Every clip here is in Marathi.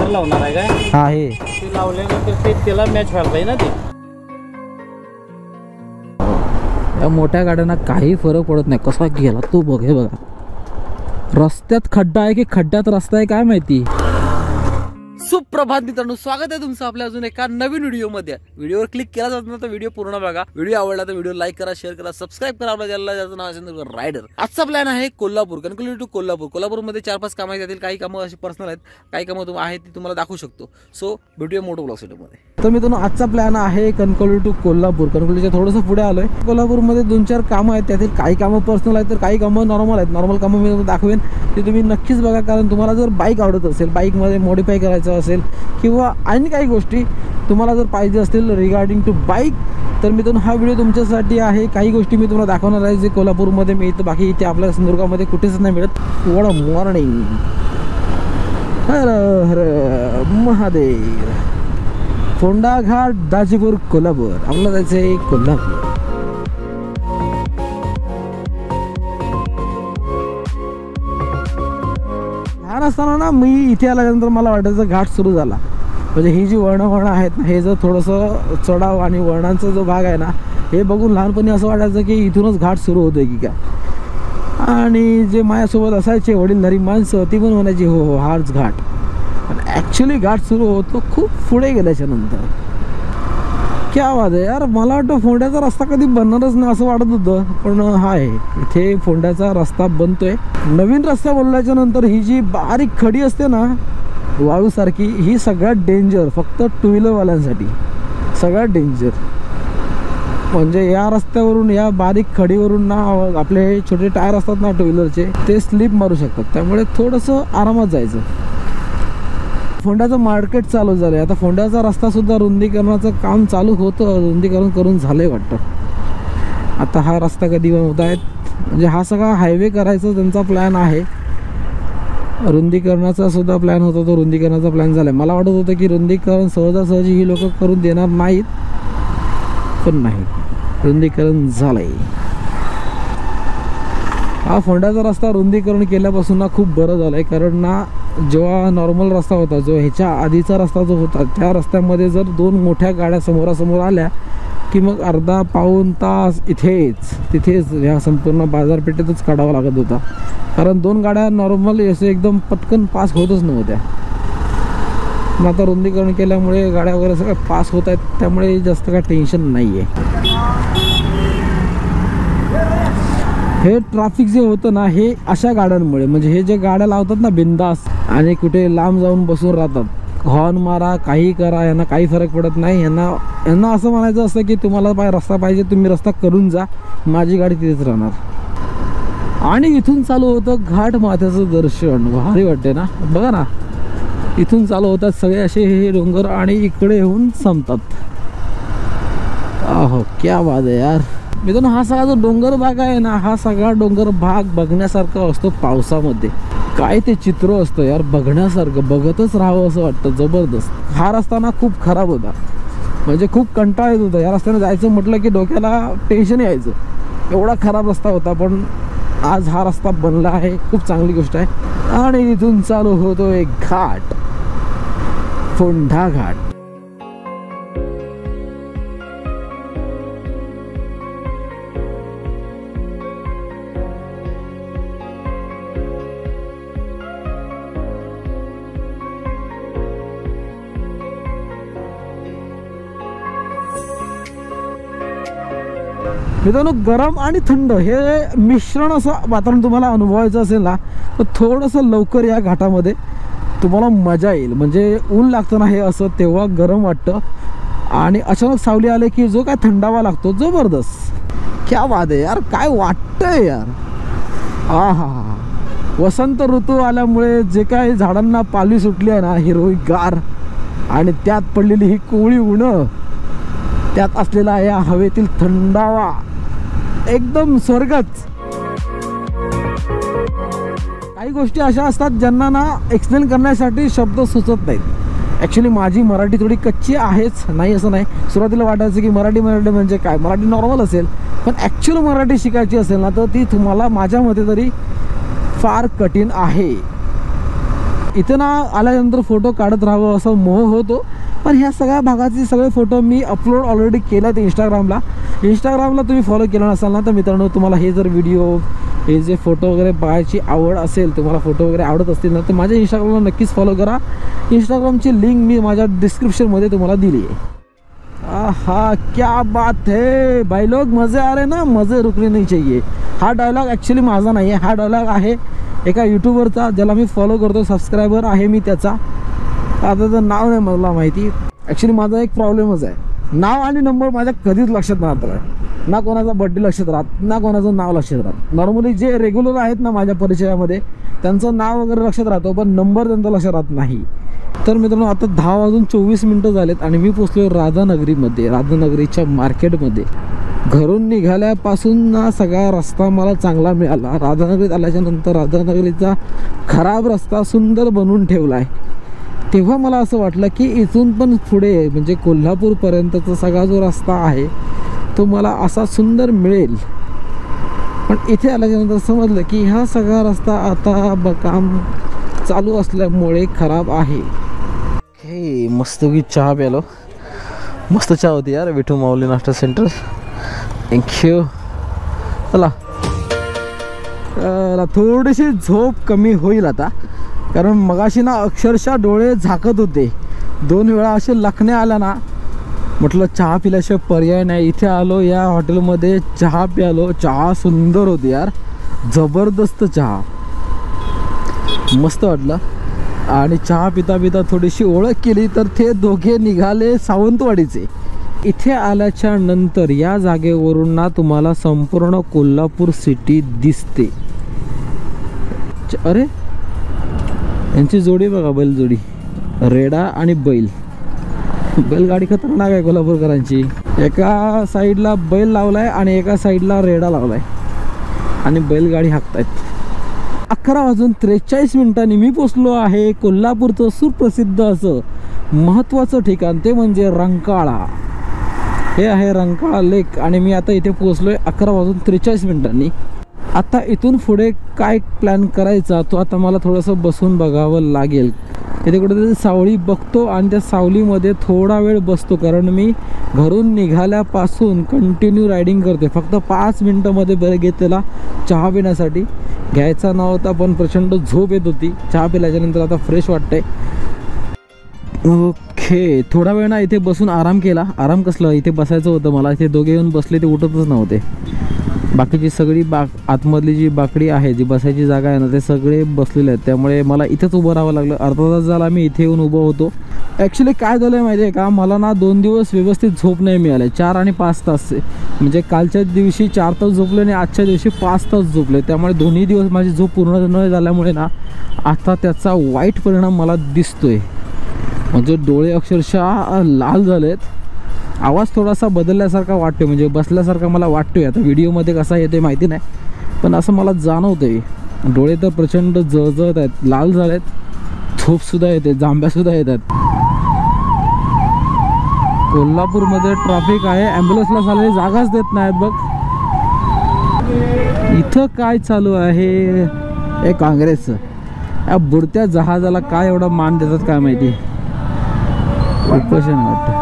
लावणार आहे काय? हा हे ते लावल्यानंतर ते त्याला मॅच व्हायला पाहिजे ना ते. या मोठ्या गाड्यांना काही फरक पडत नाही. कसा गेला तो बघ, हे बघा. रस्त्यात खड्डा आहे की खड्ड्यात रस्ता आहे काय माहिती. सुप्रभात मित्रांनो, स्वागत आहे तुमचं आपल्या अजून एका नवीन व्हिडिओमध्ये. व्हिडिओवर क्लिक केला जात ना तर व्हिडिओ पूर्ण बघा. व्हिडिओ आवडला तर व्हिडिओ लाईक करा, शेअर करा, सबस्क्राईब करा. आपल्या चॅनलला ज्याचं नाव असेल रायडर. आजचा प्लॅन आहे कोल्हापूर, कणकवली टू कोल्हापूर. कोल्हापूरमध्ये 4-5 कामं आहेत, त्यातील काही कामं अशी पर्सनल आहेत, काही कामं आहेत ती तुम्हाला दाखवू शकतो. सो व्हिडिओ मोठो ब्लॉग सेटमध्ये. तर मित्रांनो, आजचा प्लॅन आहे कणकवली टू कोल्हापूर. कणकवलीच्या थोडंसं पुढे आलोय. कोल्हापूरमध्ये 2-4 कामं आहेत, त्यातील काही कामं पर्सनल आहेत तर काही कामं नॉर्मल आहेत. नॉर्मल कामं मी दाखवेन ते तुम्ही नक्कीच बघा, कारण तुम्हाला जर बाईक आवडत असेल, बाईकमध्ये मॉडिफाय करायचं असेल किंवा आणि काही गोष्टी तुम्हाला जर पाहिजे असतील रिगार्डिंग टू बाईक, तर मी हा व्हिडिओ तुमच्यासाठी आहे. काही गोष्टी मी तुम्हाला दाखवणार आहे जे कोल्हापूरमध्ये मिळतं, बाकी इथे आपल्या सिंधुदुर्गामध्ये कुठेच नाही मिळत. What a morning. हर हर महादेव. फोंडा घाट, दाजीपूर, कोल्हापूर. आपल्याला जायचं आहे कोल्हापूर. लहान असताना ना मी इथे आल्यानंतर मला वाटायचं घाट सुरू झाला. म्हणजे ही जी वळणं आहेत ना, हे जर थोडंसं चढाव आणि वळणांचा जो भाग आहे ना, हे बघून लहानपणी असं वाटायचं की इथूनच घाट सुरू होतोय की काय. आणि जे माझ्यासोबत असायचे वडीलधारी माणसं ती पण म्हणायची हो हो हाच घाट. पण ॲक्च्युली घाट सुरू होतो खूप पुढे गेल्याच्या नंतर. क्या बात आहे यार. मला वाटतं फोंड्याचा रस्ता कधी बनणारच नाही असं वाटत होतं, पण हाय इथे फोंड्याचा रस्ता बनतोय. नवीन रस्ता बनल्याच्या नंतर ही जी बारीक खडी असते ना वाळूसारखी, ही सगळ्यात डेंजर फक्त टू व्हीलरवाल्यांसाठी. सगळ्यात डेंजर म्हणजे या रस्त्यावरून, या बारीक खडीवरून ना आपले छोटे टायर असतात ना टू व्हीलरचे, ते स्लिप मारू शकतात. त्यामुळे थोडंसं आरामात जायचं. फोंड्याचं मार्केट चालू झालं आहे आता. फोंड्याचा रस्ता सुद्धा रुंदीकरणाचं काम चालू होतं, रुंदीकरण करून झालंय वाटतं. आता हा रस्ता कधी बनवत आहेत, म्हणजे हा सगळा हायवे करायचा त्यांचा प्लॅन आहे. रुंदीकरणाचा सुद्धा प्लॅन होता, तो रुंदीकरणाचा प्लॅन झाला. मला वाटत होतं की रुंदीकरण सहजासहजी ही लोक करून देणार नाहीत, पण नाही, रुंदीकरण झालंय. हा फोंड्याचा रस्ता रुंदीकरण केल्यापासून ना खूप बरं झालं आहे. कारण ना जेव्हा नॉर्मल रस्ता होता, जो ह्याच्या आधीचा रस्ता जो होता, त्या रस्त्यामध्ये जर 2 मोठ्या गाड्या समोरासमोर आल्या की मग अर्धा पाऊण तास तिथेच ह्या संपूर्ण बाजारपेठेतच काढावा लागत होता. कारण 2 गाड्या नॉर्मल असे एकदम पटकन पास होतच नव्हत्या. पण आता रुंदीकरण केल्यामुळे गाड्या वगैरे सगळ्या पास होत आहेत, त्यामुळे जास्त काय टेन्शन नाही आहे. हे ट्रॅफिक जे होतं ना, हे अशा गाड्यांमुळे, म्हणजे हे जे गाड्या लावतात ना बिंदास आणि कुठे लांब जाऊन बसून राहतात, हॉर्न मारा, काही करा, यांना काही फरक पडत नाही. यांना असं म्हणायचं असतं की तुम्हाला रस्ता पाहिजे, तुम्ही रस्ता करून जा, माझी गाडी तिथेच राहणार. आणि इथून चालू होतं घाट माथ्याचं दर्शन. भारी वाटते ना, बघा ना, इथून चालू होतात सगळे असे हे डोंगर आणि इकडे येऊन संपतात. अहो क्या बात आहे यार. मित्रांनो, हा सगळा जो डोंगर भाग आहे ना, हा सगळा डोंगर भाग बघण्यासारखा असतो पावसामध्ये. काय ते चित्र असतं यार, बघण्यासारखं, बघतच राहावं असं वाटतं. जबरदस्त. हा रस्ता ना खूप खराब होता, म्हणजे खूप कंटाळा येत होता. या रस्त्याने जायचं म्हटलं की डोक्याला टेन्शन यायचं, एवढा खराब रस्ता होता. पण आज हा रस्ता बनला आहे, खूप चांगली गोष्ट आहे. आणि इथून चालू होतो एक घाट, फोंडा घाट. मित्रांनो, गरम आणि थंड हे मिश्रण असं वातावरण तुम्हाला अनुभवायचं असेल ना, तर थोडंसं लवकर या घाटामध्ये तुम्हाला मजा येईल. म्हणजे ऊन लागतं ना हे असं, तेव्हा गरम वाटतं आणि अचानक सावली आले की जो काय थंडावा लागतो, जबरदस्त. क्या बात आहे यार, काय वाटतंय यार. हा हा हा. वसंत ऋतू आल्यामुळे जे काय झाडांना पालवी सुटली आहे ना, हिरवीगार, आणि त्यात पडलेली ही कोवळी उन्हं, त्यात असलेला या हवेतील थंडावा, एकदम स्वर्गच. काही गोष्टी अशा असतात ज्यांना ना एक्सप्लेन करण्यासाठी शब्द सुचत नाहीत. ॲक्च्युली माझी मराठी थोडी कच्ची आहेच, नाही असं नाही. सुरुवातीला वाटायचं की मराठी म्हणजे काय, मराठी नॉर्मल असेल, पण ॲक्च्युअल मराठी शिकायची असेल ना, तर ती तुम्हाला माझ्या मते तरी फार कठीण आहे. इथं ना आल्यानंतर फोटो काढत राहावं असं मोह होतो, पण ह्या सगळ्या भागाचे सगळे फोटो मी अपलोड ऑलरेडी केले ते इंस्टाग्रामला तुम्ही फॉलो केलं नसाल ना तर मित्रांनो, तुम्हाला हे जर व्हिडिओ हे जे फोटो वगैरे पाहायची आवड असेल, तुम्हाला फोटो वगैरे आवडत असतील ना तर माझ्या इंस्टाग्रामला नक्कीच फॉलो करा. इंस्टाग्रामची लिंक मी माझ्या डिस्क्रिप्शनमध्ये तुम्हाला दिली आहे. आहा, क्या बात है भाई लोग, मज़े आ रहे ना, मज़े रुकने नहीं चाहिए. हा डायलॉग ॲक्च्युली माझा नाही आहे, हा डायलॉग आहे एका यूट्यूबरचा ज्याला मी फॉलो करतो, सबस्क्रायबर आहे मी त्याचा. आता तर नाव नाही मला माहिती. ॲक्च्युली माझा एक प्रॉब्लेमच आहे, नाव आणि नंबर माझ्या कधीच लक्षात राहत नाही. ना कोणाचा बड्डे लक्षात राहत, ना कोणाचं नाव लक्षात राहत. नॉर्मली जे रेग्युलर आहेत ना माझ्या परिचयामध्ये त्यांचं नाव वगैरे लक्षात राहतो, पण नंबर त्यांचा लक्षात राहत नाही. तर मित्रांनो, आता 10:24 झालेत आणि मी पोचलो राधानगरीमध्ये, राधानगरीच्या मार्केटमध्ये. घरून निघाल्यापासून ना सगळा रस्ता मला चांगला मिळाला. राधानगरीत आल्याच्या नंतर राधानगरीचा खराब रस्ता सुंदर बनवून ठेवला आहे. तेव्हा मला असं वाटलं की इथून पण पुढे म्हणजे कोल्हापूरपर्यंतचा सगळा जो रस्ता आहे तो मला असा सुंदर मिळेल. पण इथे आल्याच्यानंतर समजलं की हा सगळा रस्ता आता काम चालू असल्यामुळे खराब आहे. हे मस्तपैकी चहा प्यालो, मस्त चहा होती यार, विठू माऊली नाश्ता सेंटर. थँक्यू. चला थोडीशी झोप कमी होईल आता, कारण मगाशी ना अक्षरशः डोळे झाकत होते. 2 वेळा असे लखणे आला ना, म्हटलं चहा पिल्याशिवाय पर्याय नाही. इथे आलो या हॉटेलमध्ये, चहा प्यालो. चहा सुंदर होती यार, जबरदस्त चहा, मस्त वाटलं. आणि चहा पिता पिता थोडीशी ओळख केली तर ते दोघे निघाले सावंतवाडीचे. इथे आल्याच्या नंतर या जागेवरून ना तुम्हाला संपूर्ण कोल्हापूर सिटी दिसते. अरे यांची जोडी बघा, बैलजोडी, रेडा आणि बैलगाडी खतरनाक आहे कोल्हापूरकरांची. एका साईडला बैल लावलाय आणि एका साईडला रेडा लावलाय आणि बैलगाडी हाकतायत. 11:43 मी पोचलो आहे कोल्हापूरचं सुप्रसिद्ध असं महत्त्वाचं ठिकाण, ते म्हणजे रंकाळा. हे आहे रंकाळा लेक आणि मी आता इथे पोचलोय 11:43. आता इथून पुढे काय प्लॅन करायचा तो आता मला थोडंसं बसून बघावं लागेल. इथे कुठेतरी सावली बघतो आणि त्या सावलीमध्ये थोडा वेळ बसतो, कारण मी घरून निघाल्यापासून कंटिन्यू रायडिंग करते. फक्त 5 मिनटामध्ये ब्रेक घेतलेला चहा पिण्यासाठी, घ्यायचा नव्हता पण प्रचंड झोप येत होती. चहा पिल्याच्यानंतर आता फ्रेश वाटतंय. ओके, थोडा वेळ ना इथे बसून आराम केला. आराम कसला, इथे बसायचं होतं मला. इथे दोघे येऊन बसले, ते उठतच नव्हते. बाकीची सगळी आतमधली जी बाकडी आहे, जी बसायची जागा आहे ना, ते सगळे बसलेले आहेत. त्यामुळे मला इथंच उभं राहावं लागलं. अर्धा तास झाला मी इथे येऊन उभं होतो. ॲक्च्युली काय झालं आहे माहिती आहे का, मला ना 2 दिवस व्यवस्थित झोप नाही मिळाली. 4 आणि 5 तास, म्हणजे कालच्या दिवशी 4 तास झोपले आणि आजच्या दिवशी 5 तास झोपले. त्यामुळे दोन्ही दिवस माझी झोप पूर्ण न झाल्यामुळे ना आता त्याचा वाईट परिणाम मला दिसतोय. म्हणजे डोळे अक्षरशः लाल झालेत. आवाज थोडासा बदलल्यासारखा वाटतोय, म्हणजे बसल्यासारखा मला वाटतोय. आता व्हिडिओमध्ये कसा येतोय माहिती नाही, पण असं मला जाणवतंय. डोळे तर प्रचंड जळजळत आहेत, लाल झालेत, झोपसुद्धा येते, जांभ्यासुद्धा येतात. कोल्हापूरमध्ये ट्रॅफिक आहे, ॲम्ब्युलन्सला चालवायला जागाच देत नाहीत बघ. इथं काय चालू आहे हे काँग्रेसचं. या बुडत्या जहाजाला काय एवढा मान देतात काय माहिती. उपोषण वाटतं.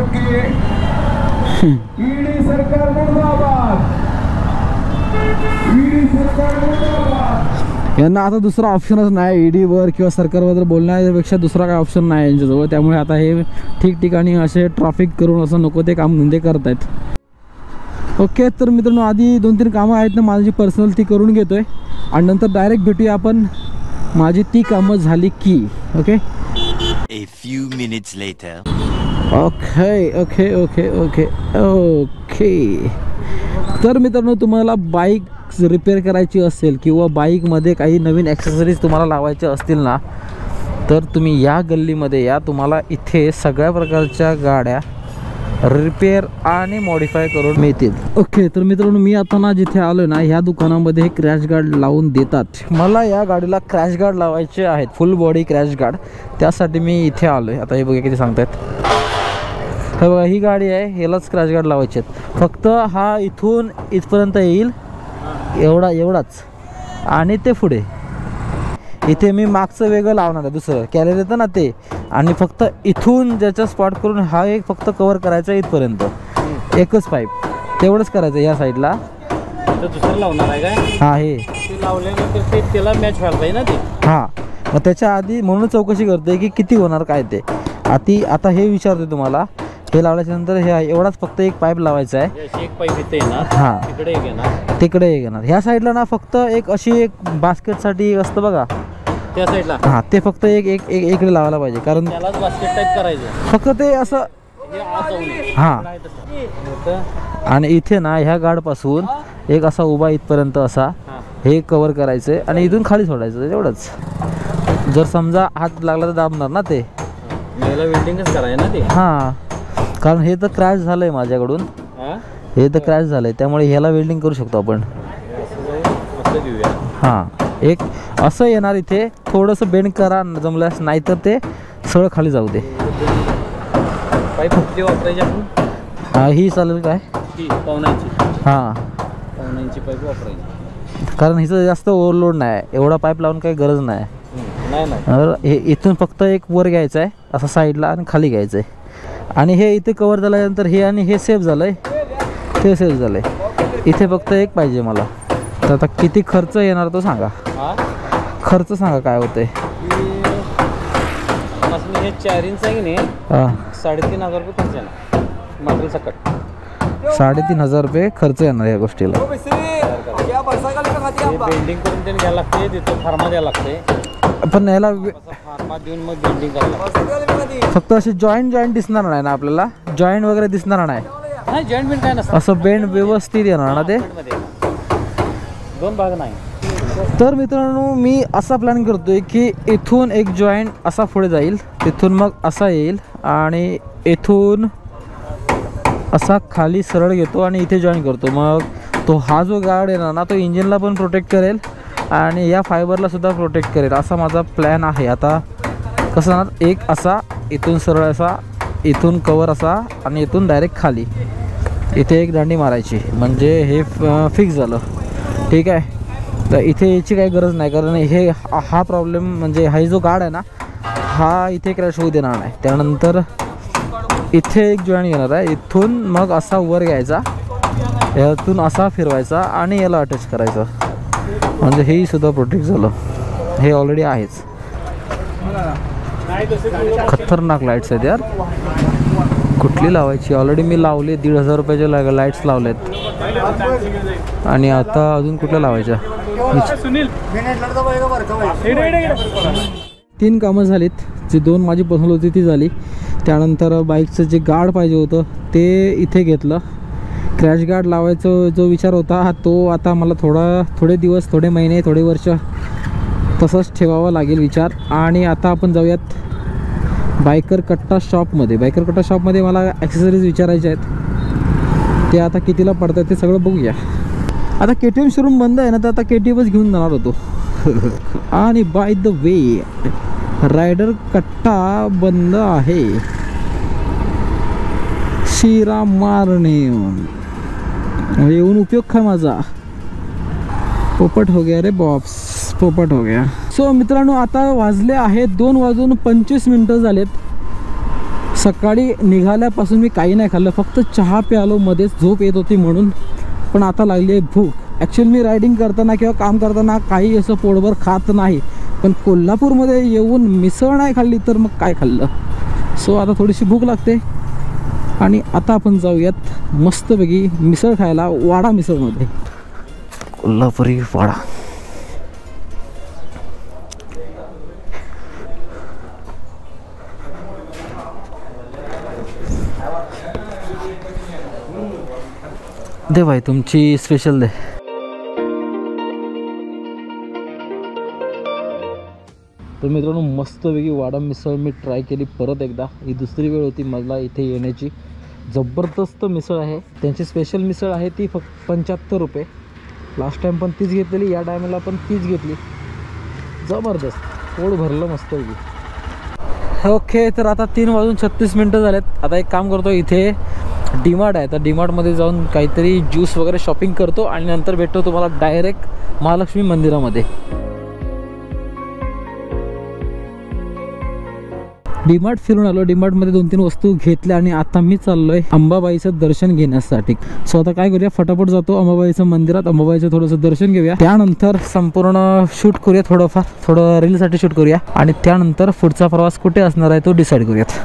यांना आता दुसरा ऑप्शनच नाही, ईडीवर किंवा सरकारबद्दल बोलण्यापेक्षा दुसरा काय ऑप्शन नाही यांच्याजवळ. त्यामुळे आता हे ठिकठिकाणी असे ट्रॅफिक करून असं नको ते काम धंदे करत आहेत. ओके, तर मित्रांनो आधी 2-3 कामं आहेत ना माझी पर्सनल, ती करून घेतोय आणि नंतर डायरेक्ट भेटूया आपण माझी ती कामं झाली की. Okay, A few minutes later. Okay okay okay okay okay. तर मित्रांनो, तुम्हाला बाईक रिपेअर करायची असेल किंवा बाईकमध्ये काही नवीन ॲक्सेसरीज तुम्हाला लावायच्या असतील ना, तर तुम्ही या गल्लीमध्ये या. तुम्हाला इथे सगळ्या प्रकारच्या गाड्या रिपेअर आणि मॉडिफाय करून मिळतील. ओके, तर मित्रांनो मी आता ना जिथे आलो ना, ह्या दुकानामध्ये हे क्रॅश गार्ड लावून देतात. मला या गाडीला क्रॅश गार्ड लावायचे आहेत, फुल बॉडी क्रॅश गार्ड. त्यासाठी मी इथे आलो आहे. आता हे बघा किती सांगतायत. हे बघा ही गाडी आहे, यालाच क्रॅश गार्ड लावायचे आहेत. फक्त हा इथून इथपर्यंत येईल, एवढाच, आणि ते पुढे इथे मी मागचं वेगळं लावणार आहे, दुसरं कॅलेर येतं ना ते, आणि फक्त इथून ज्याचा स्पॉट करून हा एक फक्त कव्हर करायचा इथपर्यंत, एकच पाईप तेवढंच करायचं या साईडला. तर दुसरं लावणार आहे काय? हा, हे ते लावल्यानंतर ते त्याला मॅच व्हायला पाहिजे ना ते. हां, मग त्याच्या आधी म्हणून चौकशी करते की किती होणार काय ते. आता हे विचारते तुम्हाला, हे लावल्याच्या नंतर हे एवढाच फक्त एक पाईप लावायचा आहे. अशी एक पाईप इथे येणार, हां, तिकडे एक येणार, तिकडे एक येणार. ह्या साईडला ना फक्त एक अशी एक बास्केटसाठी असतं बघा, त्या साईडला. हां, ते फक्त एक एक एक इकडे लावायला पाहिजे, कारण त्यालाच बास्केट टाईप करायचं. फक्त ते असं. हे आत जाऊ नये. हां, काय तसं? आणि इथे ना ह्या गाडपासून एक असा उभा इथपर्यंत असा हां. हे कव्हर करायचं आहे आणि इथून खाली सोडायचं, एवढंच. जर समजा हात लागला तर दाबणार ना ते. याला वेल्डिंगच करायचं ना ते. हां, कारण हे तर क्रॅश झालं आहे माझ्याकडून, हां, हे तर क्रॅश झालं आहे, त्यामुळे ह्याला वेल्डिंग करू शकतो आपण. असं देऊया. हां, एक असं येणार, इथे थोडंसं बेंड करा जमल्यास, नाहीतर ते सरळ खाली जाऊ दे. पाईप कुठली वापरायची आपण? हां, ही चालेल काय? ती पावनाची. हां, पावनाची पाईप वापरायची. कारण हिचं जास्त ओव्हरलोड नाही, एवढा पाईप लावून काही गरज नाही. नाही नाही. तर हे इथून फक्त एक वर घ्यायचं आहे असं साईडला आणि खाली घ्यायचं आहे. आणि हे इथे कवर झाल्यानंतर हे आणि हे सेफ झालं आहे, ते सेफ झालं आहे. इथे फक्त एक पाहिजे मला. तर आता किती खर्च येणार तो सांगा. हां, खर्च सांगा काय होतं आहे. हे 4 इंच आहे की नाही, हां, 3,500 रुपये खर्च येणार मटेरियल सकट. 3,500 रुपये खर्च येणार या गोष्टीला. बेंडिंग करून त्यांनी घ्यायला लागते, तिथं फार्मा द्यायला लागते. पण याला फार्मा देऊन मग बेंडिंग करायला लागते. फक्त असे जॉईंट दिसणार नाही ना आपल्याला, जॉईंट वगैरे दिसणार नाही, नाही जॉईंट बेंड काय नसतं. असं बेंड व्यवस्थित येणार ना ते. दोन भाग नाही. तर मित्रांनो, मी असा प्लॅन करतोय की इथून एक जॉईंट असा पुढे जाईल, तिथून मग असा येईल आणि इथून असा खाली सरळ घेतो आणि इथे जॉईन करतो. मग तो हा जो गार्ड येणार ना, तो इंजिनला पण प्रोटेक्ट करेल आणि या फायबरला सुद्धा प्रोटेक्ट करेल, असा माझा प्लॅन आहे. आता कसं जाणार, एक असा इथून सरळ असा, इथून कवर असा आणि इथून डायरेक्ट खाली, इथे एक दांडी मारायची, म्हणजे हे फिक्स झालं. ठीक आहे, तर इथे याची काही गरज नाही, कारण हे हा प्रॉब्लेम म्हणजे हा जो गार्ड आहे ना, हा इथे क्रॅश होऊ देणार नाही. त्यानंतर इथे एक जॉईंट येणार आहे, इथून मग असा वर घ्यायचा, यातून असा फिरवायचा आणि याला अटॅच करायचं, म्हणजे हेही सुद्धा प्रोटेक्ट झालं. हे ऑलरेडी आहेच. खतरनाक लाईट्स आहेत यार. कुठली लावायची? ऑलरेडी मी लावले 1,500 रुपयाच्या लाईट्स लावल्यात, आणि आता अजून कुठल्या लावायच्या? 3 कामं झालीत. जी 2 माझी पसंत होती ती झाली. त्यानंतर बाईकचं जे गार्ड पाहिजे होतं ते इथे घेतलं. क्रॅश गार्ड लावायचा जो विचार होता तो आता मला थोडे दिवस, थोडे महिने, थोडे वर्ष तसंच ठेवावा लागेल विचार. आणि आता आपण जाऊयात बायकर कट्टा शॉपमध्ये. बायकर कट्टा शॉपमध्ये मला ॲक्सेसरीज विचारायचे आहेत, ते आता कितीला पडतात ते सगळं बघूया. आता KTM शोरूम बंद आहे ना, तर आता KTMच घेऊन जाणार होतो. आणि बाय द वे, रायडर कट्टा बंद आहे. शिरा मारणे येऊन उपयोग काय माझा? पोपट हो गया रे बॉप्स, पोपट हो गया. सो मित्रांनो, आता वाजले आहेत 2:25 झालेत. सकाळी निघाल्यापासून मी काही नाही खाल्लं, फक्त चहा प्यालो, मध्येच झोप येत होती म्हणून. पण आता लागली आहे भूक. ॲक्च्युअली मी रायडिंग करताना किंवा काम करताना काही असं पोटभर खात नाही, पण कोल्हापूरमध्ये येऊन मिसळ नाही खाल्ली तर मग काय खाल्लं. सो आता थोडीशी भूक लागते आणि आता आपण जाऊयात मस्तपैकी मिसळ खायला, वाडा मिसळमध्ये. कोल्हापुरी वाडा. दे भाई, तुमची स्पेशल दे. तर मित्रांनो, मस्तपैकी वाडा मिसळ मी ट्राय केली परत एकदा. ही दुसरी वेळ होती मला इथे येण्याची. जबरदस्त मिसळ आहे. त्यांची स्पेशल मिसळ आहे ती फक्त 75 रुपये. लास्ट टाईम पण तीच घेतलेली, या टायमाला पण तीच घेतली. जबरदस्त, पोट भरलं मस्तपैकी. ओके, तर आता 3:36 झालेत. आता एक काम करतो, इथे डीमार्ट आहे, तर डीमार्टमध्ये जाऊन काहीतरी ज्यूस वगैरे शॉपिंग करतो आणि नंतर भेटतो तुम्हाला डायरेक्ट महालक्ष्मी मंदिरामध्ये. डीमार्ट फिरून आलो, डीमार्ट मध्ये 2-3 वस्तू घेतल्या आणि आता मी चाललोय अंबाबाईचं दर्शन घेण्यासाठी. सो आता काय करूया, फटाफट जातो अंबाबाईचं मंदिरात, अंबाबाईचं थोडंसं दर्शन घेऊया, त्यानंतर संपूर्ण शूट करूया, थोडं रीलसाठी शूट करूया आणि त्यानंतर पुढचा प्रवास कुठे असणार आहे तो डिसाईड करूयात.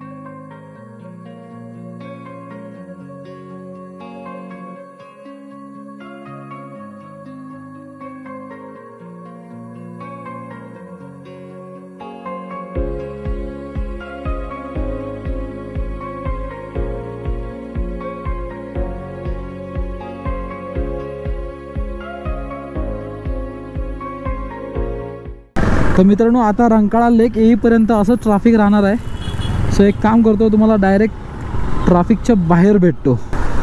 तर मित्रांनो, आता रंकाळा लेक येईपर्यंत असं ट्रॅफिक राहणार आहे. सो एक काम करतो, तुम्हाला डायरेक्ट ट्रॅफिकच्या बाहेर भेटतो.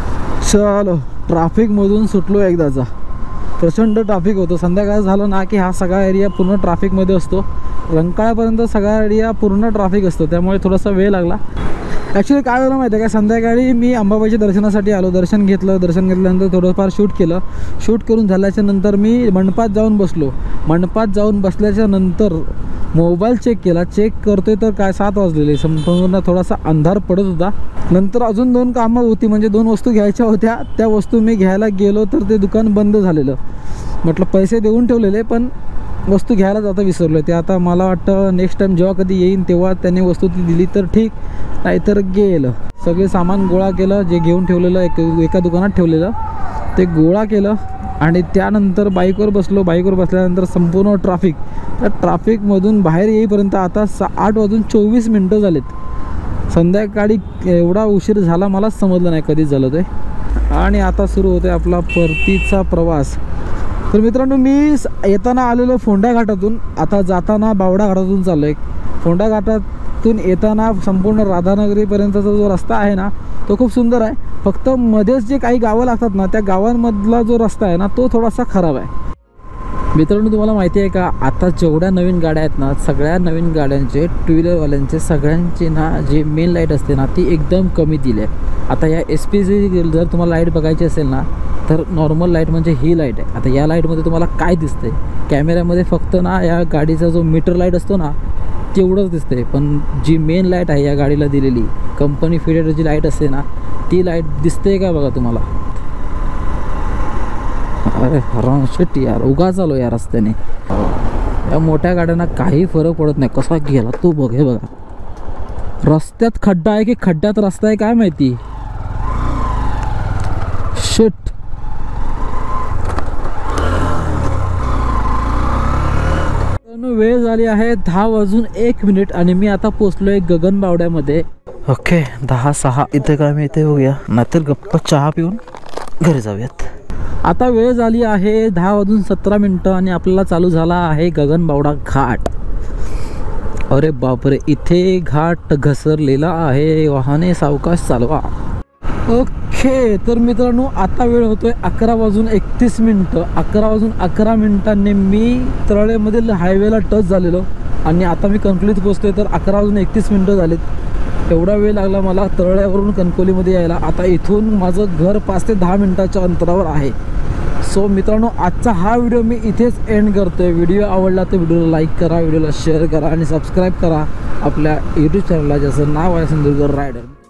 चलो, ट्रॅफिकमधून सुटलो एकदाचा. प्रचंड ट्रॅफिक होतं. संध्याकाळ झालं ना की हा सगळा एरिया पूर्ण ट्रॅफिकमध्ये असतो. रंकाळ्यापर्यंत सगळा एरिया पूर्ण ट्रॅफिक असतो, त्यामुळे थोडासा वेळ लागला. ॲक्च्युली काय झालं माहिती आहे का, संध्याकाळी मी अंबाबाईच्या दर्शनासाठी आलो, दर्शन घेतल्यानंतर थोडंफार शूट करून झाल्याच्या नंतर मी मंडपात जाऊन बसलो. मंडपात जाऊन बसल्याच्या नंतर मोबाईल चेक करतोय तर काय 7 वाजलेले, संपूर्ण थोडासा अंधार पडत होता. नंतर अजून 2 कामं होती, म्हणजे 2 वस्तू घ्यायच्या होत्या. त्या वस्तू मी घ्यायला गेलो तर ते दुकान बंद झालेलं. म्हटलं पैसे देऊन ठेवलेले पण वस्तू घ्यायला जाता विसरलो. ते आता मला वाटतं नेक्स्ट टाईम जेव्हा कधी येईन तेव्हा त्याने वस्तू ती दिली तर ठीक, नाहीतर गेलं. सगळे सामान गोळा केलं, जे घेऊन ठेवलेलं एका दुकानात ठेवलेलं ते गोळा केलं आणि त्यानंतर बाईकवर बसलो. बाईकवर बसल्यानंतर संपूर्ण त्या ट्रॅफिकमधून बाहेर येईपर्यंत आता 8:24 झालेत. संध्याकाळी एवढा उशीर झाला मलाच समजलं नाही कधीच झालं ते. आणि आता सुरू होते आपला परतीचा प्रवास. तर मित्रांनो, मी येताना आलेलो फोंडा घाटातून, आता जाताना बावडा घाटातून चाललो आहे. फोंडा घाटातून येताना संपूर्ण राधानगरीपर्यंतचा जो रस्ता आहे ना तो खूप सुंदर आहे. फक्त मध्येच जे काही गावं लागतात ना त्या गावांमधला जो रस्ता आहे ना तो थोडासा खराब आहे. मित्रांनो, तुम्हाला माहिती आहे का, आता जेवढ्या नवीन गाड्या आहेत ना, सगळ्या नवीन गाड्यांचे, टू व्हीलरवाल्यांचे सगळ्यांचे ना जे मेन लाईट असते ना ती एकदम कमी दिली आहे. आता या SPC जर तुम्हाला लाईट बघायची असेल ना तर नॉर्मल लाईट म्हणजे ही लाईट आहे. आता या लाईटमध्ये तुम्हाला काय दिसतंय, कॅमेऱ्यामध्ये फक्त ना या गाडीचा जो मीटर लाईट असतो ना तेवढंच दिसते, पण जी मेन लाईट आहे या गाडीला दिलेली कंपनी फिटेड जी लाईट असते ना ती लाईट दिसते का बघा तुम्हाला. अरे शिट यार, उगाच आलो या रस्त्याने. या मोठ्या गाड्यांना काही फरक पडत नाही कसा गेला तो बघ. हे बघा, रस्त्यात खड्डा आहे की खड्ड्यात रस्ता आहे काय माहिती. शिट. वेळ झाली आहे 10:01 आणि मी आता पोचलोय गगनबावड्यामध्ये. ओके, 10:06 इथे काय मी इथे बघूया, नाहीतर गप्पा चहा पिऊन घरी जाऊयात. आता वेळ झाली आहे 10:17 आणि आपल्याला चालू झाला आहे गगनबावडा घाट. अरे बापरे, इथे घाट घसरलेला आहे, वाहने सावकाश चालवा. ओके, तर मित्रांनो आता वेळ होतोय 11:31. 11:11 मी तळेमधील हायवेला टच झालेलो आणि आता मी कणकवलीत पोहोचतोय. तर 11:31 झालेत. एवढा वेळ लागला मला तळ्यावरून कणकवलीमध्ये यायला. आता इथून माझं घर 5 ते 10 मिनिटाच्या अंतरावर आहे. सो मित्रांनो, आजचा हा व्हिडिओ मी इथेच एंड करतोय. व्हिडिओ आवडला तर व्हिडिओला लाईक करा, व्हिडिओला शेअर करा आणि सबस्क्राईब करा आपल्या यूट्यूब चॅनलला, ज्याचं नाव आहे सिंधुदुर्ग रायडर.